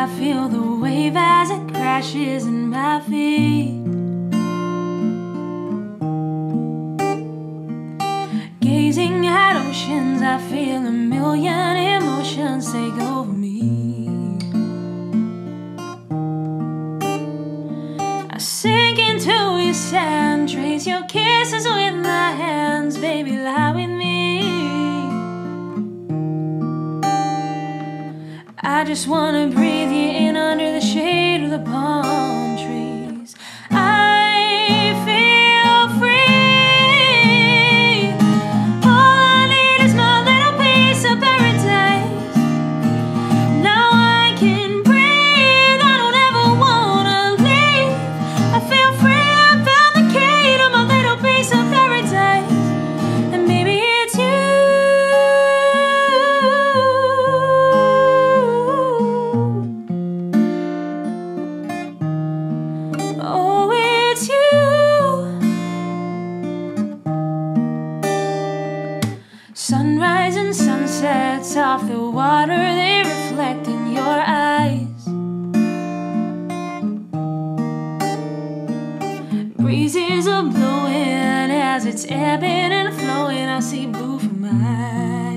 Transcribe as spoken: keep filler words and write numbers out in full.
I feel the wave as it crashes in my feet. Gazing at oceans, I feel a million emotions take over me. I sink into your sand, trace your kisses with my hands. Baby, lie with me. I just wanna breathe you in under the shade of the palm trees. I feel free. All I need is my little piece of paradise. Now I can breathe, I don't ever wanna leave. I feel free, I found the key to my little piece of paradise. And maybe it's you. Oh, it's you. Sunrise and sunsets off the water, they reflect in your eyes. Breezes are blowing as it's ebbing and flowing. I see blue from my eyes.